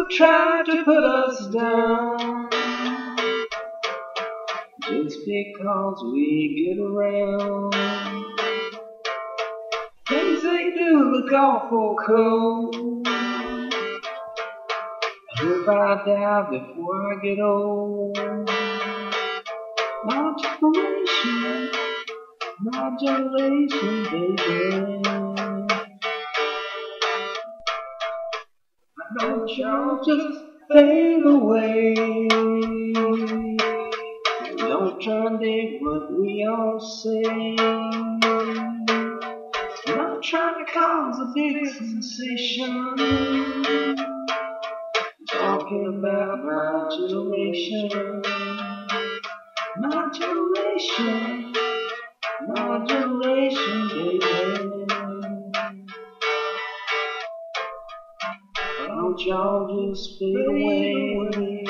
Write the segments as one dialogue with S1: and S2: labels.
S1: who try to put us down just because we get around. Things they do look awful cold. I hope I die before I get old. My generation, baby. I know y'all just fade away. Don't try and dig what we all say. I'm not trying to cause a big sensation. Talking about my generation. My generation, baby. Don't y'all just fade away.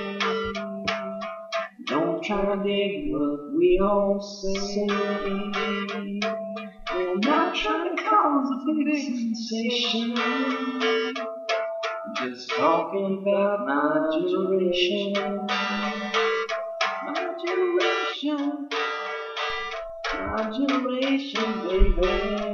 S1: Don't try to dig what we all say. I'm not trying to cause a big sensation. Just talking about my generation. My generation, baby.